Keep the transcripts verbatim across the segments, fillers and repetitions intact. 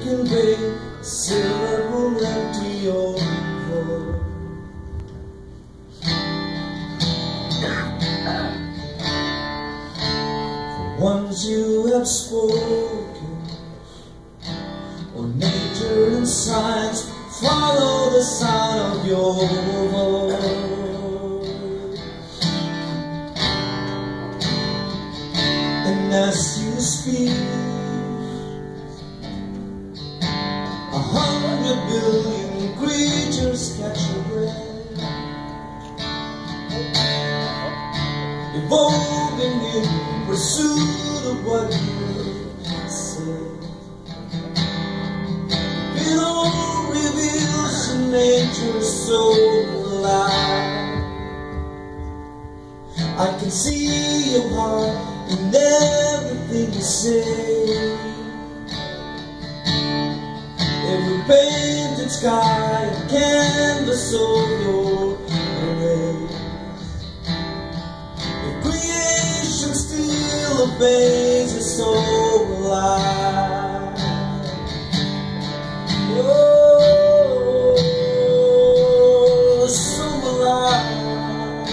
can bring a silver will empty your void. For once you have spoken, or nature and science follow the sound of your voice. And as you speak, a hundred billion creatures catch your breath, evolving in pursuit of what you said. It all reveals in nature so alive. I can see your heart in everything you say. Every painted sky, a canvas of your grace. If creation still obeys, it's so alive. Oh, so alive.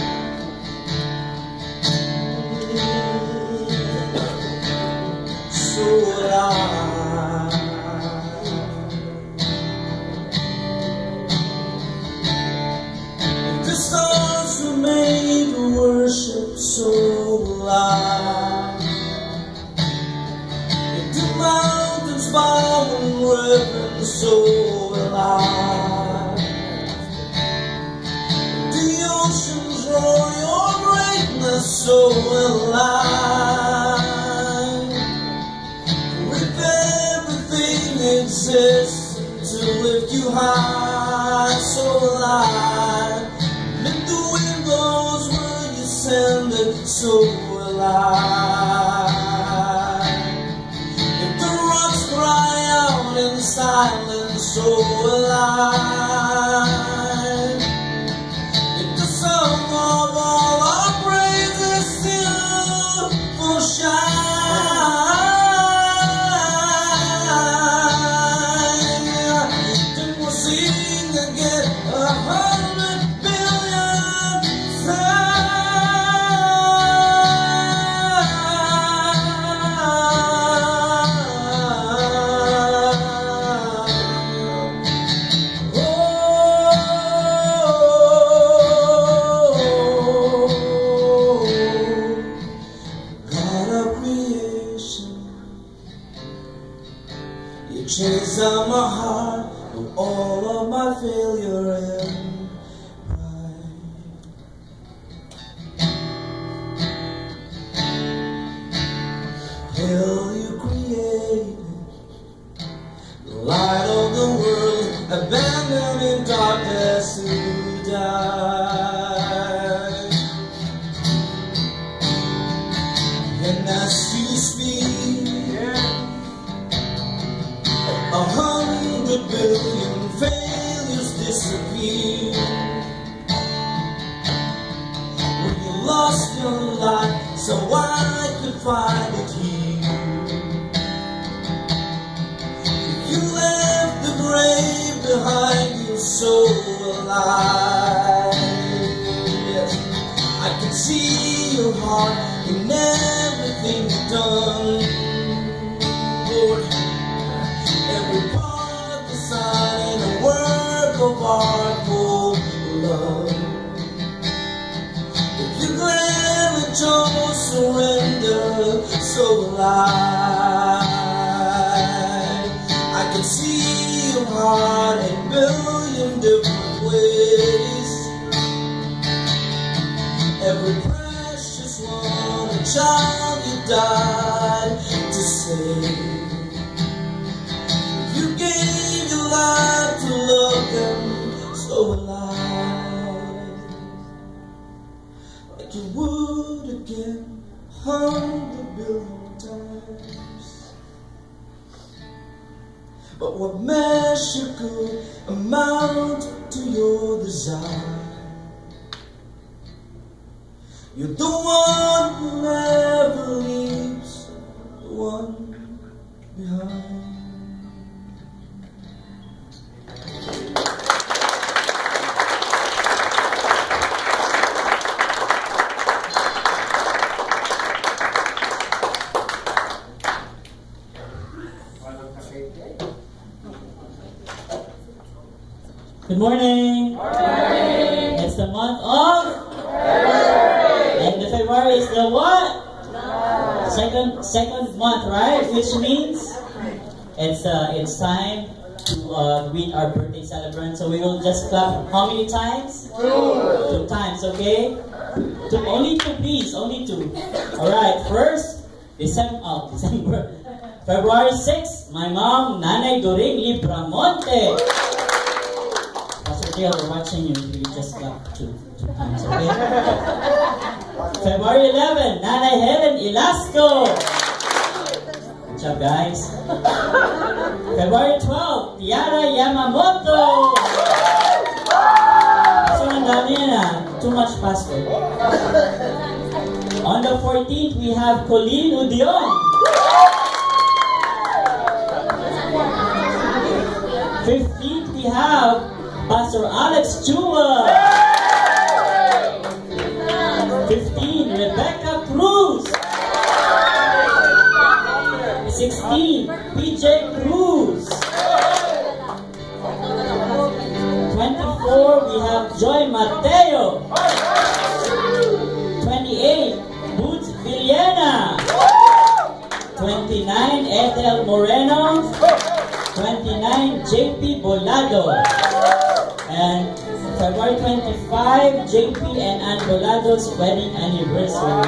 So alive. The stars were made to worship, so alive. The mountains bow in reverence, so alive. The oceans roar your greatness, so alive. With everything exists to lift you high, so alive. And if the wind blows where you send it, so alive. If the rocks cry out in silence, so alive. If the song of all our praises still will shine, then we'll sing again a hundred billion times. You chase out my heart with all of my failure and pride. Hell you created, the light of the world, abandoned in darkness to die. And as you speak, yeah, a hundred billion failures disappear. When you lost your light, so I could find it here. You left the grave behind you, so alive. Yes, I can see your heart in everything you've done. Lord, every part design, a work of art, oh love. If you gladly chose surrender, so alive. I can see your heart in a billion different ways. Every precious one, a child you died to save. You gave your life to love them, so alive. Like you would again, a hundred billion times. But what measure could amount to your desire? You're the one who never leaves the one behind. Good morning. Morning. It's the month of February. And the February is the what? No. Second second month, right? Which means it's uh it's time to uh, greet our birthday celebrant. So we will just clap how many times? Two. Two times, okay? Two, only two, please. Only two. All right. First, December. Oh, December. February sixth. My mom, Nanay Doring Libramonte. Pastor Dale, we're watching you. You just clap two, two times, okay? February eleventh. Nanay Helen Ilasco. Good job, guys. February twelfth, Tiara Yamamoto. So, ang dami yan ah. Too much pastor. On the fourteenth, we have Colleen Udion. fifteenth, we have Pastor Alex Chua. fifteen, Rebecca Cruz. sixteen, P J Cruz. twenty-four, we have Joy Mateo. twenty-eight, Boots Villena. twenty-nine, Ethel Moreno. twenty-nine, J P Bolado. And February twenty-fifth, J P and Ann Bolado's wedding anniversary.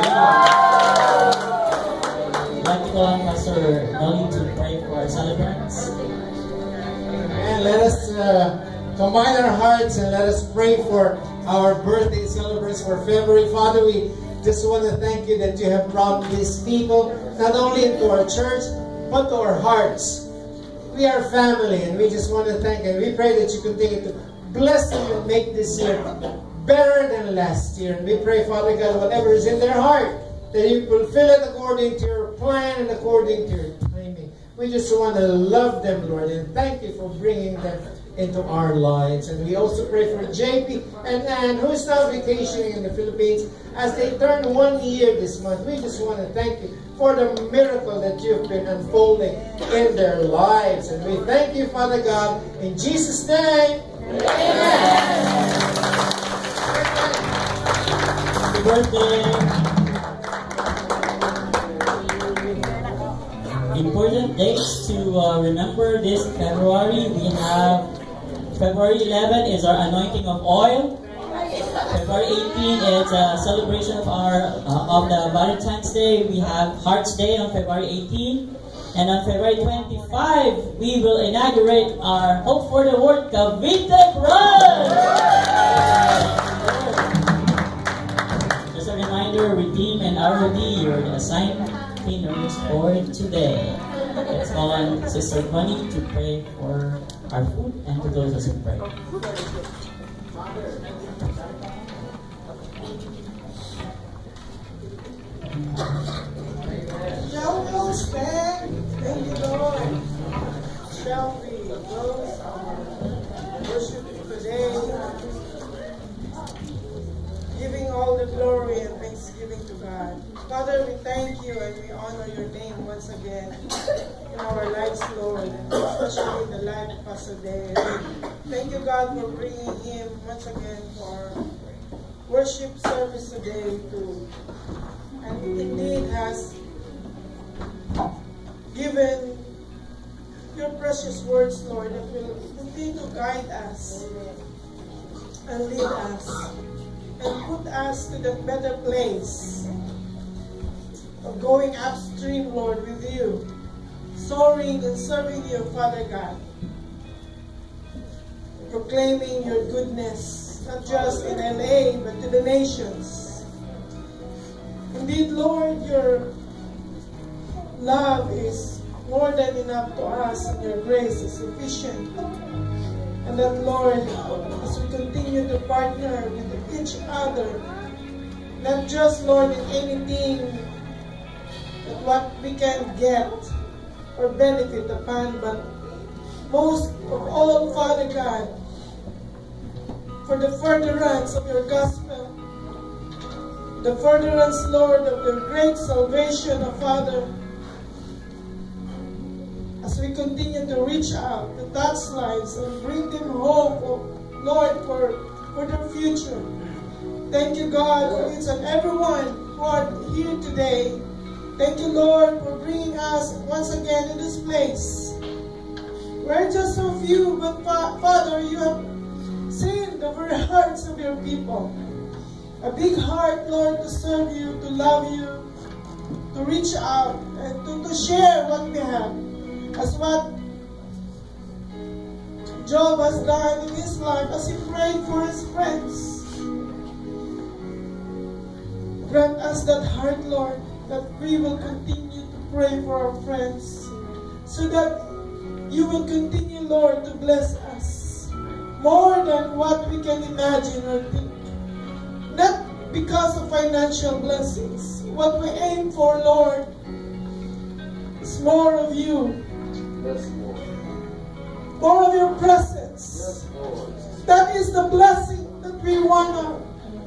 I'd like to call on Pastor Nolly to pray for our celebrants. And let us uh, combine our hearts and let us pray for our birthday celebrants for February. Father, we just want to thank you that you have brought these people not only into our church, but to our hearts. We are family, and we just want to thank you. We pray that you continue to bless them and make this year better than last year. And we pray, Father God, whatever is in their heart, that you fulfill it according to your plan and according to your timing. We just want to love them, Lord, and thank you for bringing them into our lives. And we also pray for J P and Ann, who is now vacationing in the Philippines, as they turn one year this month. We just want to thank you for the miracle that you've been unfolding in their lives. And we thank you, Father God, in Jesus' name. Amen. Happy birthday! Important dates to uh, remember this February. We have February eleventh is our anointing of oil. February eighteenth is a celebration of our uh, of the Valentine's Day. We have Hearts Day on February eighteenth. And on February twenty-fifth, we will inaugurate our Hope for the World Cavite Run! Just a reminder, Redeem and R O D, you're the assigned cleaners for today. Let's call on Sister Bunny to pray for our food and to those as we pray. Shall we all stand? Thank you, Lord. Shall we close our worship today, giving all the glory and thanksgiving to God. Father, we thank you and we honor your name once again in our lives, Lord, and especially in the life of Pastor Dale. Thank you, God, for bringing him once again for our worship service today too. And indeed has given your precious words, Lord, that will continue to guide us and lead us and put us to the better place of going upstream, Lord, with you, soaring and serving you, Father God, proclaiming your goodness, not just in L A, but to the nations. Indeed, Lord, your love is more than enough to us, and your grace is sufficient. And that, Lord, as we continue to partner with each other, not just, Lord, in anything that what we can get or benefit upon, but most of all, Father God, for the furtherance of your gospel, the furtherance, Lord, of your great salvation, oh Father, as we continue to reach out to touch lives and bring them hope, oh Lord, for, for their future. Thank you, God, for each and everyone who are here today. Thank you, Lord, for bringing us once again in this place. We're just so few, but Fa Father, you have seen the very hearts of your people. A big heart, Lord, to serve you, to love you, to reach out, and to, to share what we have. As what Job has done in his life, as he prayed for his friends. Grant us that heart, Lord, that we will continue to pray for our friends, so that you will continue, Lord, to bless us more than what we can imagine or think. Not because of financial blessings. What we aim for, Lord, is more of you. Yes, Lord. More of your presence. Yes, Lord. That is the blessing that we want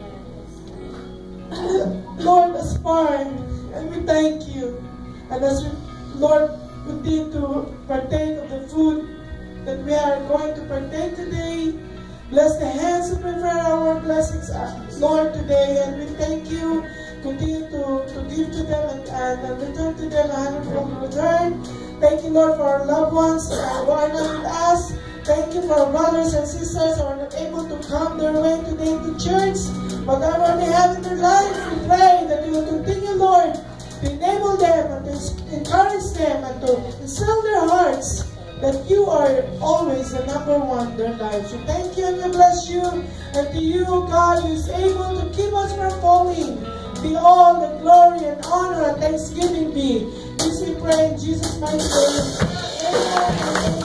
to, Lord, aspire. And we thank you. And as we, Lord, continue to partake of the food that we are going to partake today, bless the hands that prepare our blessings, Lord, today. And we thank you. Continue to, to give to them and, and return to them a hundredfold return. Thank you, Lord, for our loved ones uh, who are not with us. Thank you for our brothers and sisters who are not able to come their way today to church. Whatever they have in their life, we pray that you will continue, Lord, to enable them and to encourage them and to instill their hearts that you are always the number one in their lives. We thank you and we bless you. And to you, God, who is able to keep us from falling, be all the glory and honor and thanksgiving be. This we pray in Jesus' mighty name. Amen.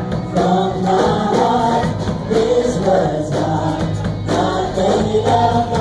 From my heart, these words are not made up.